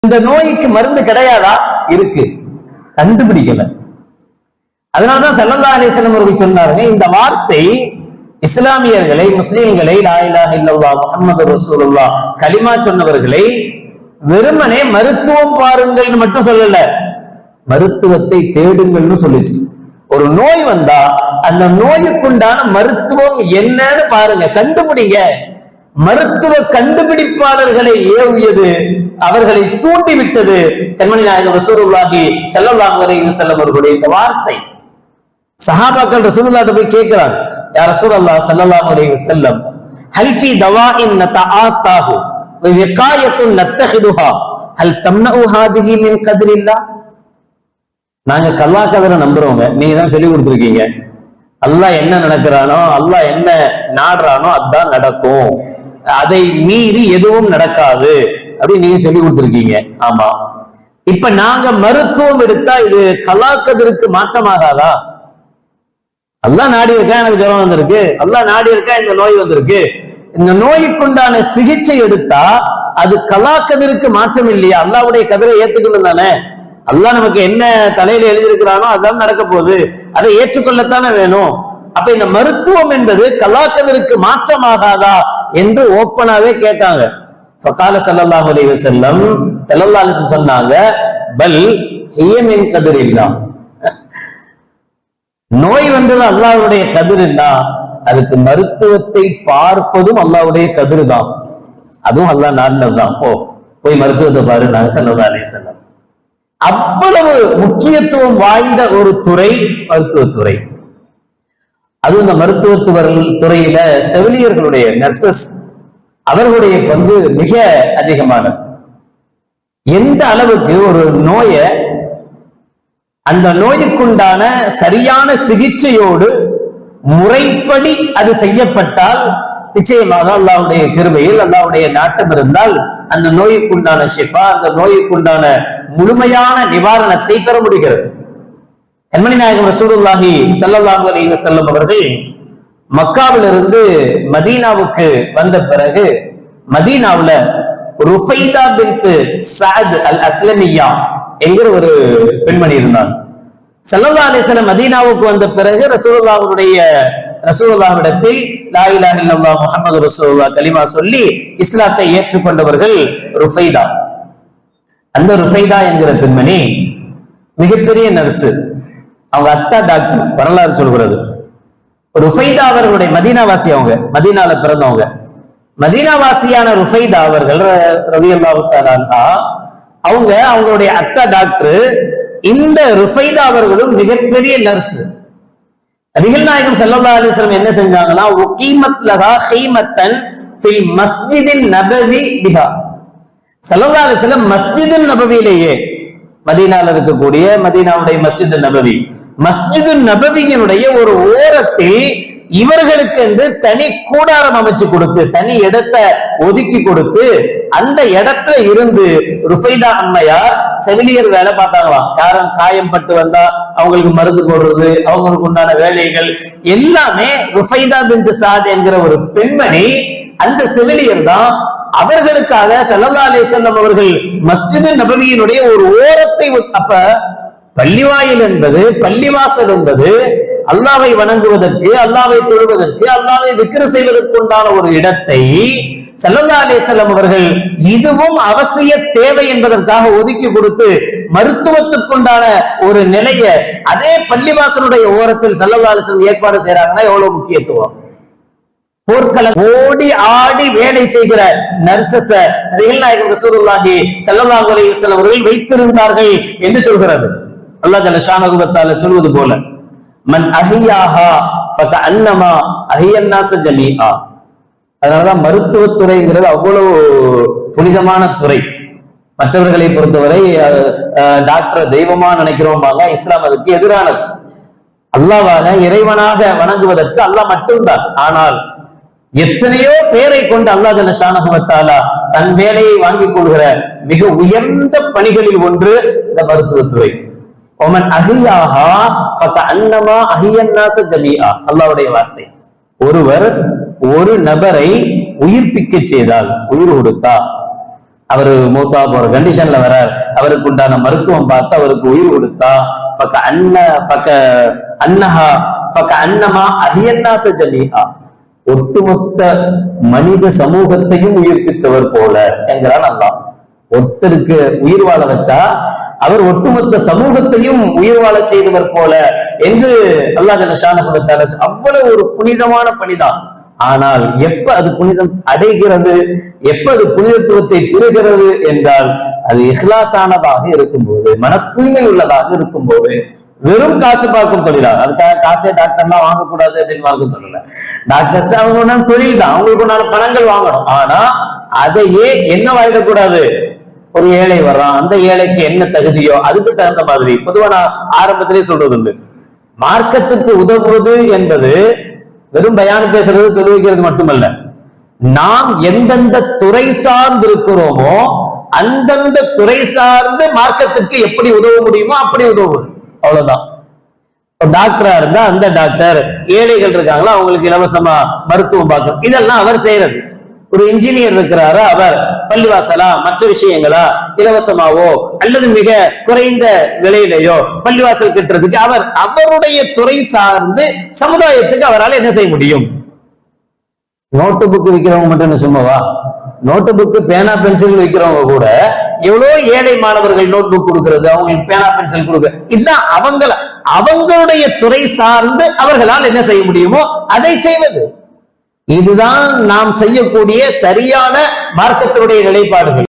இந்த நோய்க்கு மருந்து கிடையாதா? இருக்கு, கண்டுபிடிக்கல. அதனாலதான் ஸல்லல்லாஹு அலைஹி வஸல்லம் அவர்கள் சொன்னார்கள், இந்த வார்த்தை இஸ்லாமியர்களை, முஸ்லிம்களை லா இலாஹ இல்லல்லாஹ் முஹம்மது ரசூலுல்லாஹ் கலிமா சொன்னவர்களை வெறுமனே மருத்துவம் பாருங்கள்னு மட்டும் சொல்லல, மருத்துவத்தை தேடுங்கள்னு சொல்லுச்சு. ஒரு நோய் வந்தா அந்த நோய்க்குண்டான மருத்துவம் என்னன்னு பாருங்க, கண்டுபிடிங்க. மருத்துவ கண்டுபிடிப்பாளர்களை ஏவியது, அவர்களை தூண்டிவிட்டது கண்மணி நாயகம் ரசூலுல்லாஹி ஸல்லல்லாஹு அலைஹி வஸல்லம் அவர்களுடைய இந்த வார்த்தை. சஹாபாக்கள் ரசூலுல்லாஹ்ட்ட போய் கேட்கிறாங்க, யா ரசூலல்லாஹ் ஸல்லல்லாஹு அலைஹி வஸல்லம், ஹல் ஃபீ தவாஇன் நதஆத்தாஹு வ விகாயத்துன் நத்தஹிதுஹா ஹல் தம்னஉ ஹாதிஹி மின் கத்ரில்லாஹ்? நாங்க கல்லா கதரை நம்புறவங்க, நீங்க தான் சொல்லி கொடுத்துருக்கீங்க, அல்லாஹ் என்ன நடக்கிறானோ, அல்லாஹ் என்ன நாடுறானோ அதான் நடக்கும், அதை மீறி எதுவும் நடக்காது அப்படின்னு நீங்க சொல்லி கொடுத்துருக்கீங்க. ஆமா, இப்ப நாங்க மருத்துவம் எடுத்தா இது கலாக்கதற்கு மாற்றமாகாதா? அல்லாஹ் நாடி இருக்கா எனக்கு ஜுரம் வந்திருக்கு, அல்லாஹ் நாடி இருக்கா இந்த நோய் வந்திருக்கு, இந்த நோய்க்குண்டான சிகிச்சை எடுத்தா அது கலாக்கதற்கு மாற்றம் இல்லையா? அல்லாஹ்வுடைய கதிரை ஏத்துக்கணும் தானே. அல்லாஹ் நமக்கு என்ன தலையில எழுதியிருக்கிறானோ அதான் நடக்க போகுது, அதை ஏற்றுக்கொள்ளத்தானே வேணும். அப்ப இந்த மருத்துவம் என்பது கலாக்கதற்கு மாற்றமாகாதா என்று ஓப்பனாவே கேட்டாங்க. ஃபகால ஸல்லல்லாஹு அலைஹி வஸல்லம், ஸல்லல்லாஹு அலைஹி வஸல்லம் சொன்னாங்க, பல் ஹிய மின் கத்ரில்லாஹ். நோய் வந்தது அல்லாஹ்வுடைய கதிர்னா அதுக்கு மருத்துவத்தை பார்ப்பதும் அல்லாஹ்வுடைய கதிர் தான், அதுவும் அல்லாஹ் நாடினதுதான். போய் மருத்துவத்தை பாரு நாங்க ஸல்லல்லாஹு அலைஹி வஸல்லம். அவ்வளவு முக்கியத்துவம் வாய்ந்த ஒரு துறை மருத்துவத்துறை. அதுவும் இந்த மருத்துவத்துறையில செவிலியர்களுடைய, நர்சஸ், அவர்களுடைய பங்கு மிக அதிகமானது. எந்த அளவுக்கு ஒரு நோயை, அந்த நோய்க்குண்டான சரியான சிகிச்சையோடு முறைப்படி அது செய்யப்பட்டால் நிச்சயமாக அல்லாஹ்வுடைய கிருபையில், அல்லாஹ்வுடைய நாட்டம் இருந்தால் அந்த நோய்க்குண்டான ஷிஃபா, அந்த நோய்க்குண்டான முழுமையான நிவாரணத்தை பெற முடிகிறது. கண்மணி நாயகம் ரசூலுல்லாஹி ஸல்லல்லாஹு அலைஹி வஸல்லம் அவர்கள் மக்காவிலிருந்து மதீனாவுக்கு வந்த பிறகு மதீனாவுல ருஃபைதா பின்த் சஅத் அல் அஸ்லமியா என்கிற ஒரு பெண்மணி இருந்தாங்க. ஸல்லல்லாஹு அலைஹி வஸல்லம் மதீனாவுக்கு வந்த பிறகு ரசூலுல்லாஹ்விடத்தில் லா இலாஹ இல்லல்லாஹ் முஹம்மது ரசூலுல்லாஹ் கலிமா சொல்லி இஸ்லாத்தை ஏற்றுக்கொண்டவர்கள் ருஃபைதா. அந்த ருஃபைதா என்கிற பெண்மணி மிகப்பெரிய நர்ஸ், அவங்க அத்தா டாக்டர், வரலாறு சொல்கிறது. ருஃபைதா அவர்களுடைய மதீனாவாசி, அவங்க மதீனால பிறந்தவங்க. மதீனாவாசியான ருஃபைதா அவர்கள் ரலியல்லாஹு தஆலா அன்ஹா, அவங்களுடைய அத்தா டாக்டர். இந்த ருஃபைதா அவர்களும் மிகப்பெரிய நர்ஸ். நபிகள் நாயகம் ஸல்லல்லாஹு அலைஹி வஸல்லம் என்ன செஞ்சாங்கன்னா, உகீமத் லஹா ஹீமத்தன் ஃபில் மஸ்ஜிதின் நபவி பிஹா. ஸல்லல்லாஹு அலைஹி வஸல்லம் மஸ்ஜிதுன் நபவியிலேயே, மதீனால இருக்கக்கூடிய மதீனாவுடைய மஸ்ஜிது நபவி, மஸ்ஜிது நபவியினுடைய ஒரு ஓரத்தில் இவர்களுக்கு என்று தனி கூடாரம் அமைச்சு கொடுத்து, தனி இடத்தை ஒதுக்கி கொடுத்து, அந்த இடத்துல இருந்து ருஃபைதா அம்மையார் செவிலியர் வேலை பார்த்தாங்களாம். யாரும் காயம் பட்டு வந்தா அவங்களுக்கு மருந்து போடுறது, அவங்களுக்கு உண்டான வேலைகள் எல்லாமே ருஃபைதா பின்த் சஅத் என்கிற ஒரு பெண்மணி, அந்த செவிலியர் தான் அவர்களுக்காக ஸல்லல்லாஹு அலைஹி வஸல்லம் அவர்கள் மஸ்ஜிது நபவியினுடைய ஒரு ஓரத்தை, அப்ப பள்ளிவாயில் என்பது, பள்ளிவாசல் என்பது அல்லாஹ்வை வணங்குவதற்கு, அல்லாஹ்வை தொழுவதற்கு, அல்லாஹ்வை திக்ர் செய்வதற்கு உண்டான ஒரு இடத்தை ஸல்லல்லாஹு அலைஹி வஸல்லம் அவர்கள் இதுவும் அவசிய தேவை என்பதற்காக ஒதுக்கி கொடுத்து மருத்துவத்துக்குண்டான ஒரு நிலையை அதே பள்ளிவாசலுடைய ஓரத்தில் ஸல்லல்லாஹு அலைஹி வஸல்லம் ஏற்பாடு செய்யறாங்கன்னா எவ்வளவு முக்கியத்துவம். போர்க்களம் ஓடி ஆடி வேலை செய்கிற நர்சஸ நபிகள் நாயகம் ரசூலுல்லாஹி ஸல்லல்லாஹு அலைஹி வஸல்லம் அவர்கள் வைத்திருந்தார்கள் என்று சொல்கிறது. அல்லாஹ் ஜல்ல ஷானஹு வ தஆலா சொல்வது போல, மன் அஹியாஹா ஃபகஅன்னமா அஹியன் நாஸ ஜமீஆ. அதனாலதான் மருத்துவத்துறைங்கிறது அவ்வளவு புனிதமான துறை. மற்றவர்களை பொறுத்தவரை டாக்டர் தெய்வமா நினைக்கிறோம்பாங்க, இஸ்லாம் அதுக்கு எதிரானது. அல்லாஹ்வாக இறைவனாக வணங்குவதற்கு அல்லாஹ் மட்டும்தான். ஆனால் எத்தனையோ பேரை கொண்டு அல்லாஹ் ஜல்ல ஷானஹு வ தஆலா தன் வேலையை வாங்கிக் கொள்கிற மிக உயர்ந்த பணிகளில் ஒன்று இந்த மருத்துவத்துறை. ஒமன் அஹியாஹா ஃபகஅன்னமா அஹியன் நாஸ ஜமீஆ. அல்லாஹ்வுடைய வார்த்தை. ஒருவர் ஒரு நபரை உயிர்ப்பிக்க செய்தால், உயிர் கொடுத்தா, அவரு மூத்தா போற கண்டிஷன்ல வரார். அவருக்கு உண்டான மருத்துவம் பார்த்து அவருக்கு உயிர் கொடுத்தா ஒட்டுமொத்த மனித சமூகத்தையும் உயிர்ப்பித்தவர் போல என்கிறான் அல்லாஹ். ஒருத்தருக்கு உயிர் வாழ வச்சா அவர் ஒட்டுமொத்த சமூகத்தையும் உயிர் வாழ செய்தவர் போல என்று அல்லாஹ் ஜல்ல ஷானஹு வ தஆலா அவ்வளவு ஒரு புனிதமான பணிதான். ஆனால் எப்ப அது புனிதம் அடைகிறது, எப்ப அது புனிதத்துவத்தை பெறுகிறது என்றால் அது இஹ்லாஸானதாக இருக்கும்போது, மன தூய்மை உள்ளதாக இருக்கும்போது, வெறும் காசு பார்க்கும் தொழிலாக. அதுக்காக காசே டாக்டர்லாம் வாங்கக்கூடாது அப்படின்னு பார்க்க சொல்லல. டாக்டர்ஸ் அவங்க தொழில் தான், அவங்களுக்கு உண்டான பணங்கள் வாங்கணும். ஆனா அதையே என்ன வாங்கிடக்கூடாது. ஒரு ஏழை வர்றான், அந்த ஏழைக்கு என்ன தகுதியோ அதுக்கு தகுந்த மாதிரி. பொதுவா நான் ஆரம்பத்திலே சொல்றது உண்டு, மார்க்கத்துக்கு உதவுவது என்பது வெறும் பயானு பேசுறது தொழுவிக்கிறது மட்டுமல்ல. நாம் எந்தெந்த துறை சார்ந்து இருக்கிறோமோ அந்தந்த துறை சார்ந்து மார்க்கத்துக்கு எப்படி உதவ முடியுமோ அப்படி உதவுவது, அவ்வளவுதான். டாக்டரா இருந்தா அந்த டாக்டர், ஏழைகள் இருக்காங்களா அவங்களுக்கு இலவசமா மருத்துவம் பார்க்கணும், இதெல்லாம் அவர் செய்யறது. ஒரு இன்ஜினியர் இருக்கிறாரா, அவர் பள்ளிவாசலா மற்ற விஷயங்களா இலவசமாவோ அல்லது மிக குறைந்த விலையிலேயோ பள்ளிவாசல் கட்டுறதுக்கு அவர் அவருடைய துறை சார்ந்து சமுதாயத்துக்கு அவரால் என்ன செய்ய முடியும். நோட்டு புக் விற்கிறவங்க மட்டும் என்ன சும்மாவா? நோட்டு புக் பேனா பென்சில் விற்கிறவங்க கூட எவ்வளவு ஏழை மாணவர்கள் நோட் புக் கொடுக்கிறது, அவங்களுக்கு பேனா பென்சில் கொடுக்க, இதுதான் அவங்களுடைய துறை சார்ந்து அவர்களால் என்ன செய்ய முடியுமோ அதை செய்வது. இதுதான் நாம் செய்யக்கூடிய சரியான மார்க்கத்தினுடைய நிலைப்பாடுகள்.